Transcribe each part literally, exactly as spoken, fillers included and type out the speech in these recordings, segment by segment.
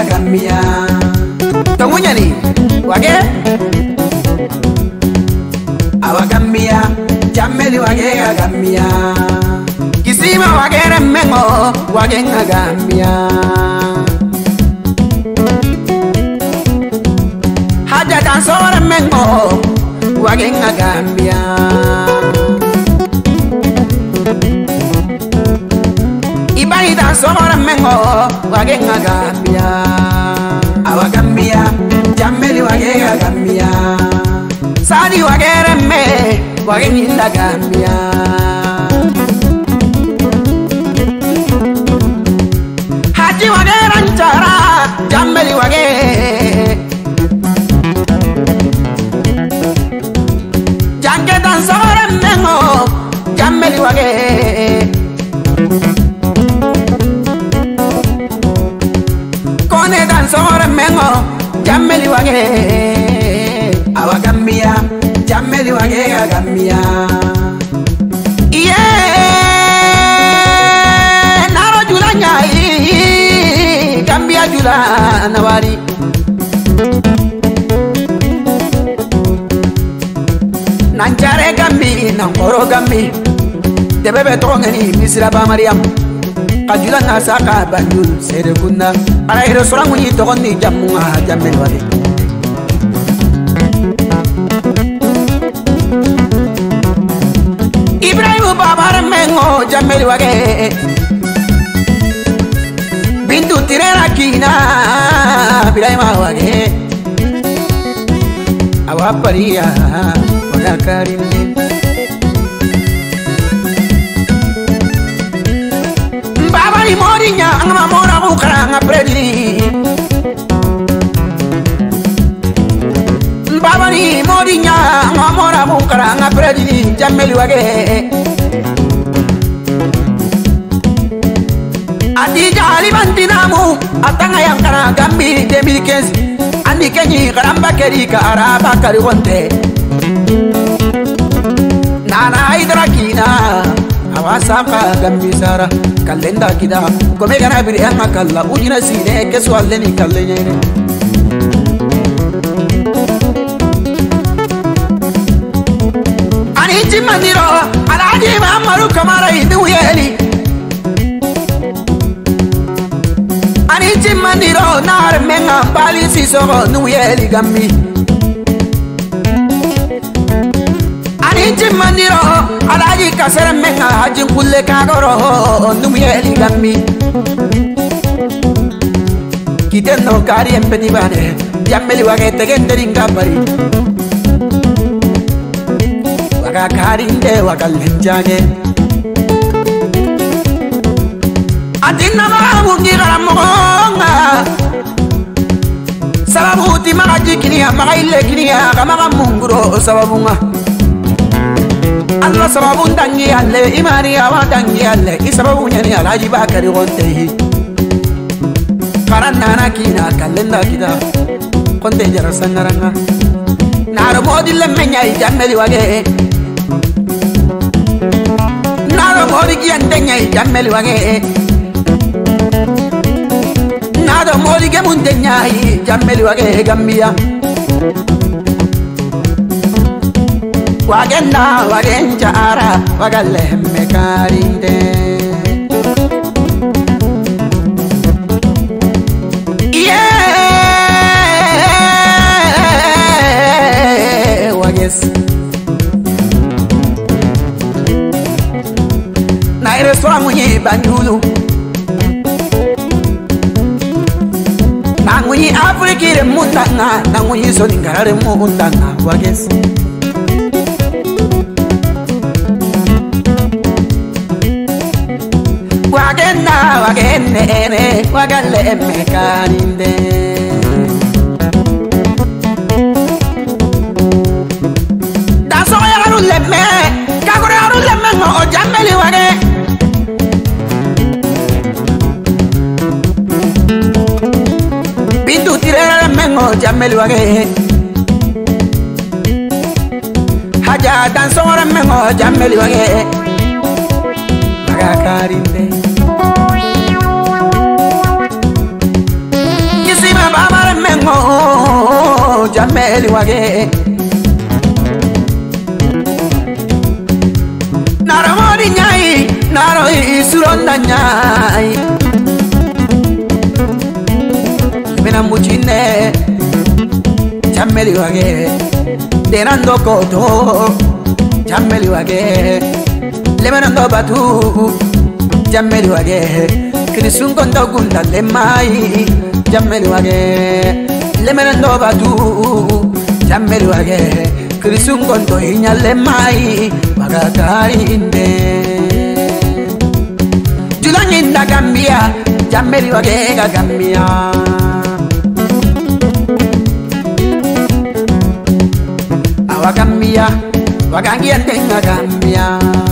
Gambia Tongunya nih wage Awa Gambia Jameli wage Gambia Kisima wage remengo wage Gambia Haja dansore mengo wage Gambia Ibai dansore mengo wage Gambia Awa Gambia Jameli wage Gambia Sadi wage remme wage ninda Gambia Haji wage rancara Jameli wage Jange dansore mengo Jameli wage Kone dansore mengo Jameli wage Awa Gambia Jameli wage Gambia Yeah Naro jula nyai Gambia jula nawari Nancare Gambi Nankoro Gambi Debebe tongani Misra ba Mariam Kajula nasaka Banjul Sere kuna Ara hero sorang muni tokoni jamunga Jameli wage Ibrahim Babar Mengo Jameli wage Bintu Tirera Kina Ibrahim wage Awa Paria Wada Karinde Baba ni morinya Angama mora bukara Anga predini Baba ni morinya Angama mora bukara Anga predini Jameli wage Adija alibanti namu Atanga yang kana Gambi dua ribu lima belas Andi kenyi karamba keri ka araba kari wonte Nana idrakina Awasaka Gambi sara Kalenda kida Kome gana biri anga kalla Ujina sine kesu alleni kallenyere Anichi mandiro Alaji mamaru kamara hindu yeli Anichi mandiro nar menga bali sisogo nuyeli Gambi Anichi mandiro alaji kasere menga hajin kulle kagoro nuyeli Gambi Kitendo kari empedi bane Jameli wage tegenderinga bari Waga karinde waga lenjage Adina mamungi garamonga Sababu ti magaji kinia magaile kinia kamaga munguro sababunga Allah sababu ndangi alle imani awa dangi alle isababu nyani alaji bakari gontehi Karanana kina kalenda kita konte jara sangaranga Naro modi lemenya Jameli wage Naro modi kiantenya Jameli wage Nado mori ke muntenya Jameli wage Gambia Wagenda wagenja ara wagalemme karinde Yeah wages Naire sora munyi Banjulu Nanguyi Afrikire mundanga Nanguyi soningarare mundanga wages Wagenda wagenne wagalemme karinde Daso ya garulemme kagore garulemme ngo Jameli wage Bintu tirere mengo Jameli wage Haja danso mengo Jameli wage Waga karinde Jammeli wage naro modi nyai naro isuronda nyai Mena mucine Jammeli wage denando koto Jammeli wage lemenando batu Jammeli wage krisun kondo gunda lemai Jammeli wage lemenando batu Jammeli wage krisun kondo inya lemai magakari inde julanginda Gambia Jammeli wage ga Gambia awa Gambia wagangi antenga Gambia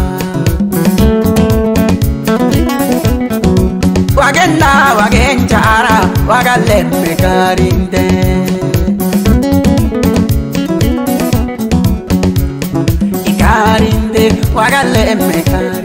wagenda wagenchara wagalemme karinde ikarinde wagalemme karinde